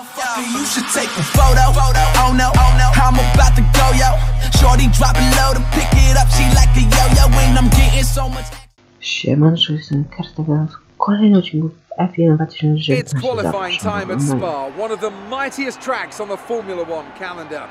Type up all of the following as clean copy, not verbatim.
You should take a photo. Oh no, I'm about to go, yo. Shorty drop it low to pick it up. She like a yo-yo when I'm getting so much. Siemanko, jestem Kartagan w kolejnym odcinku w F1 2019. It's qualifying time at Spa, one of the mightiest tracks on the Formula One calendar.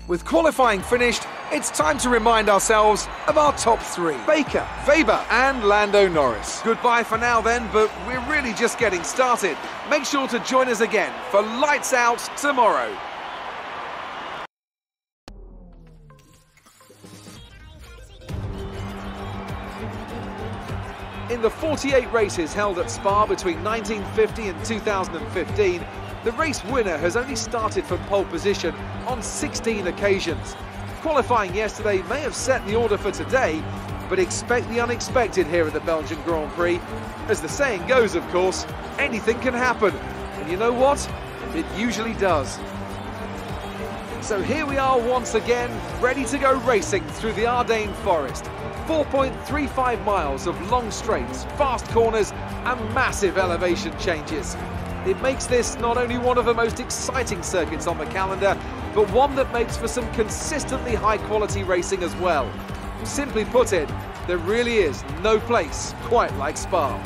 With qualifying finished, it's time to remind ourselves of our top three: Baker, Weber and Lando Norris. Goodbye for now then, but we're really just getting started. Make sure to join us again for Lights Out tomorrow. In the 48 races held at Spa between 1950 and 2015, the race winner has only started from pole position on 16 occasions. Qualifying yesterday may have set the order for today, but expect the unexpected here at the Belgian Grand Prix. As the saying goes, of course, anything can happen. And you know what? It usually does. So here we are once again, ready to go racing through the Ardennes Forest. 4.35 miles of long straights, fast corners and massive elevation changes. It makes this not only one of the most exciting circuits on the calendar, but one that makes for some consistently high quality racing as well. Simply put it, there really is no place quite like Spa.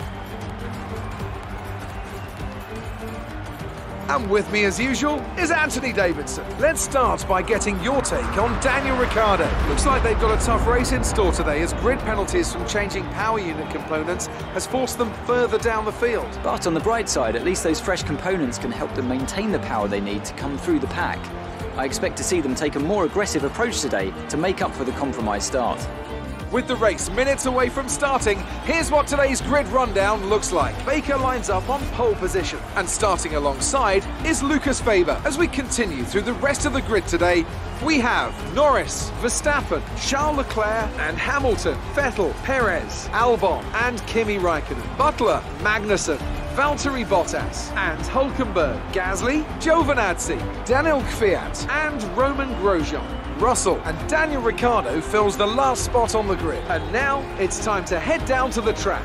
And with me as usual is Anthony Davidson. Let's start by getting your take on Daniel Ricciardo. Looks like they've got a tough race in store today, as grid penalties from changing power unit components has forced them further down the field. But on the bright side, at least those fresh components can help them maintain the power they need to come through the pack. I expect to see them take a more aggressive approach today to make up for the compromised start. With the race minutes away from starting, here's what today's grid rundown looks like. Baker lines up on pole position, and starting alongside is Lucas Weber. As we continue through the rest of the grid today, we have Norris, Verstappen, Charles Leclerc and Hamilton, Vettel, Perez, Albon and Kimi Raikkonen, Butler, Magnussen, Valtteri Bottas and Hülkenberg, Gasly, Giovinazzi, Daniel Kvyat and Roman Grosjean. Russell and Daniel Ricciardo fills the last spot on the grid. And now it's time to head down to the track.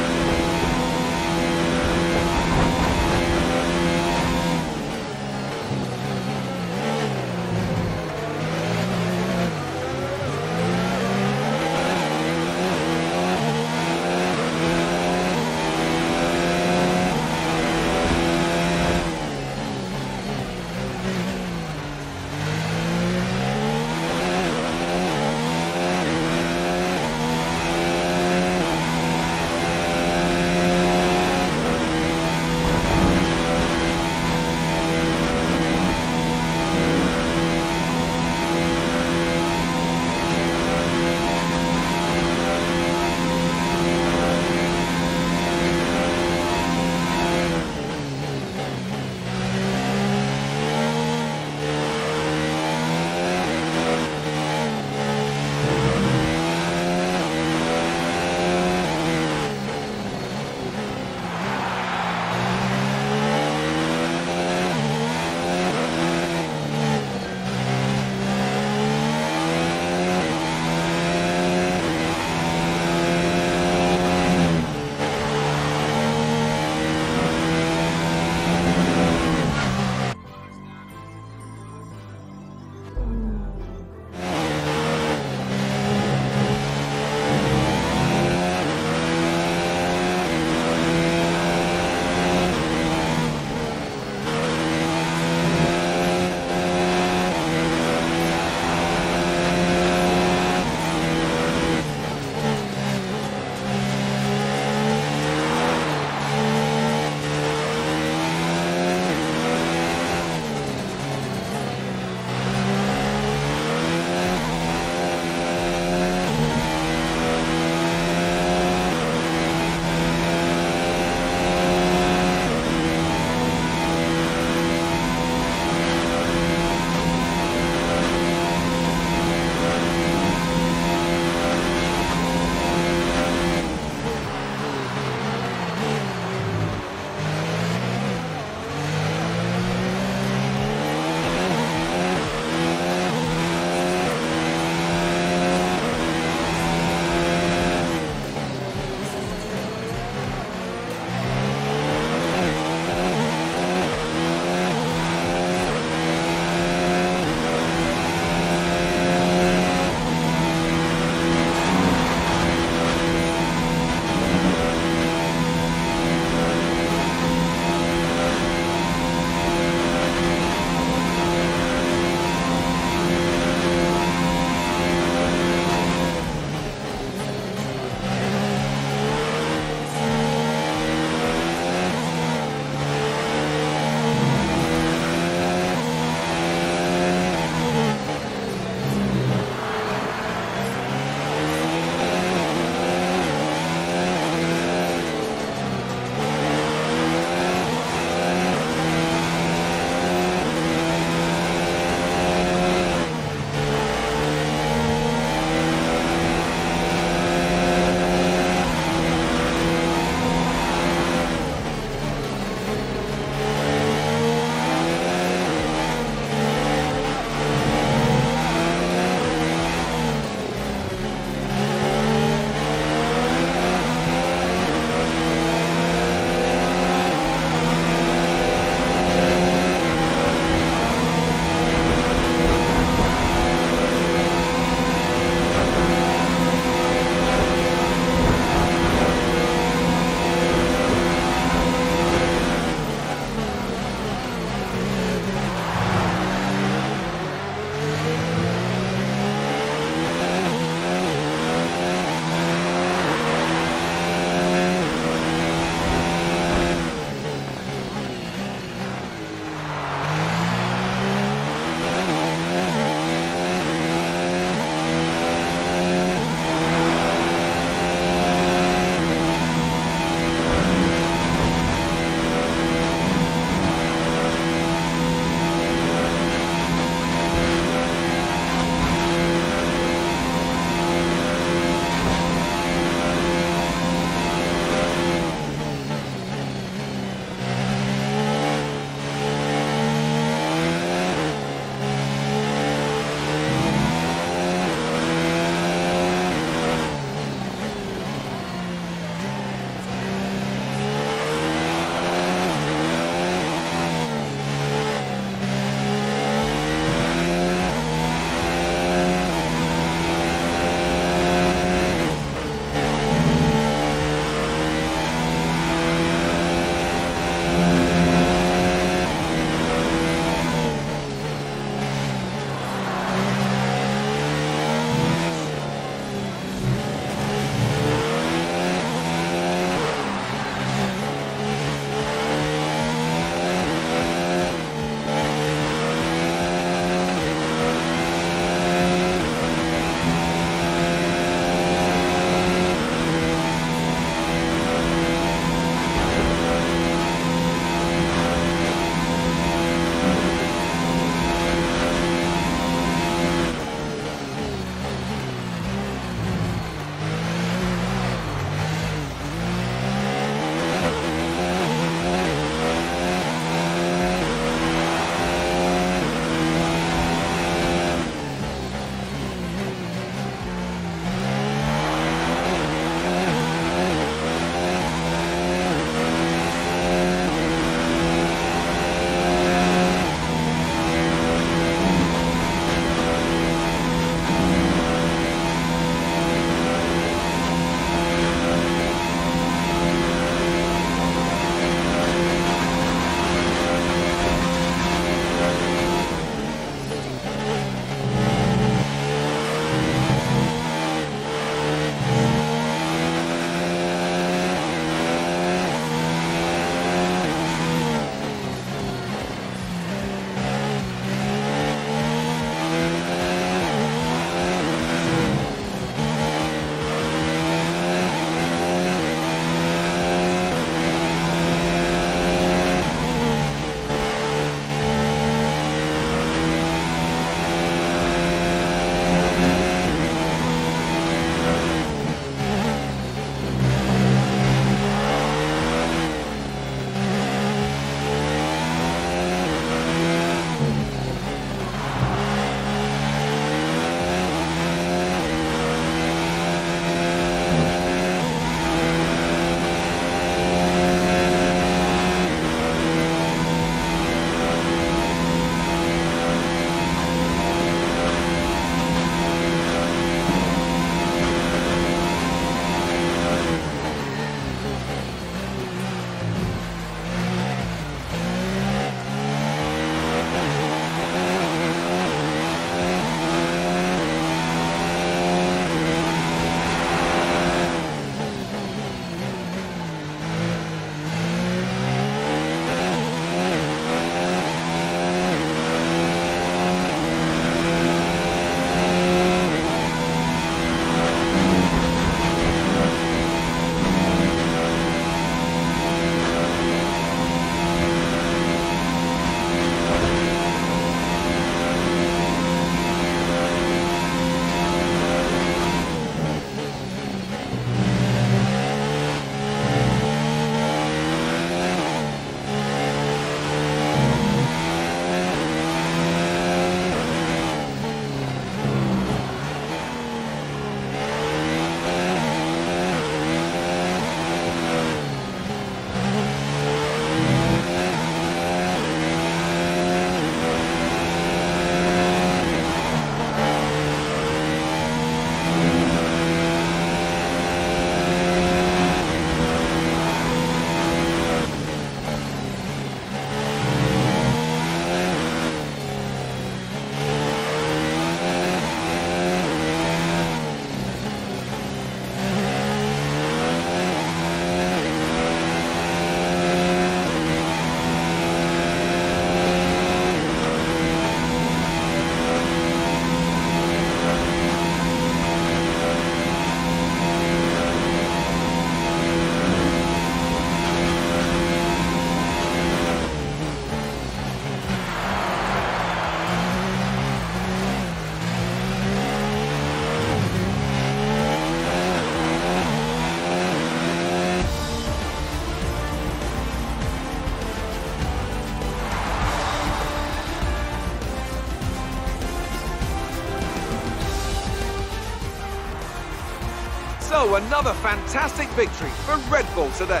So another fantastic victory for Red Bull today.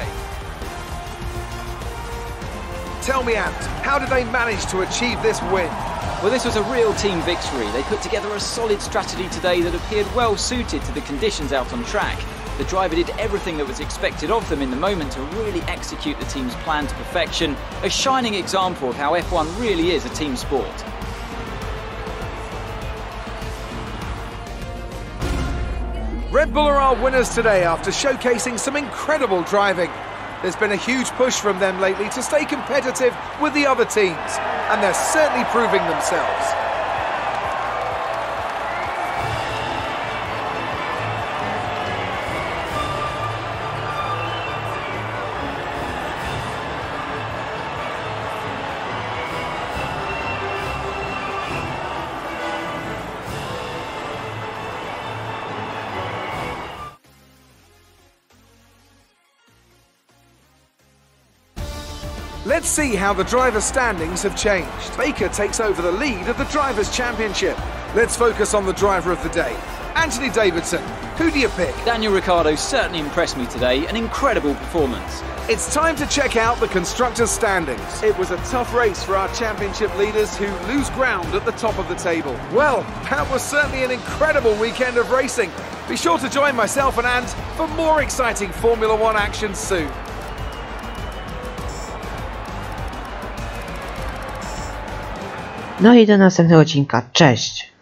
Tell me, Ant, how did they manage to achieve this win? Well, this was a real team victory. They put together a solid strategy today that appeared well suited to the conditions out on track. The driver did everything that was expected of them in the moment to really execute the team's plan to perfection. A shining example of how F1 really is a team sport. Red Bull are our winners today after showcasing some incredible driving. There's been a huge push from them lately to stay competitive with the other teams, and they're certainly proving themselves. Let's see how the drivers' standings have changed. Baker takes over the lead of the Drivers' Championship. Let's focus on the driver of the day, Anthony Davidson. Who do you pick? Daniel Ricciardo certainly impressed me today, an incredible performance. It's time to check out the Constructors' standings. It was a tough race for our championship leaders who lose ground at the top of the table. Well, that was certainly an incredible weekend of racing. Be sure to join myself and Ant for more exciting Formula One action soon. No i do następnego odcinka. Cześć!